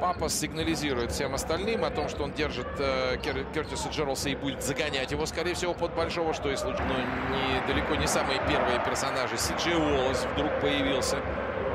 Папа сигнализирует всем остальным о том, что он держит Кертиса Джералса и будет загонять его, скорее всего, под большого, что и случилось. Но далеко не самые первые персонажи. Си Джей Уоллес вдруг появился.